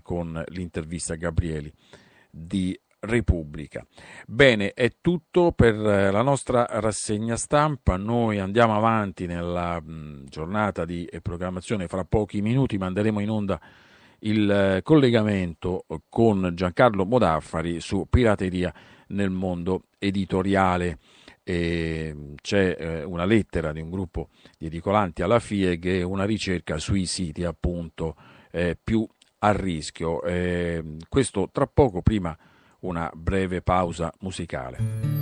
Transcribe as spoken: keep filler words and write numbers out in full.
con l'intervista a Gabrieli di Repubblica. Bene, è tutto per la nostra rassegna stampa. Noi andiamo avanti nella mh, giornata di programmazione. Fra pochi minuti manderemo in onda il collegamento con Giancarlo Modaffari su pirateria nel mondo editoriale. E c'è eh, una lettera di un gruppo di edicolanti alla FIEG e una ricerca sui siti appunto eh, più a rischio. Eh, questo tra poco, prima una breve pausa musicale.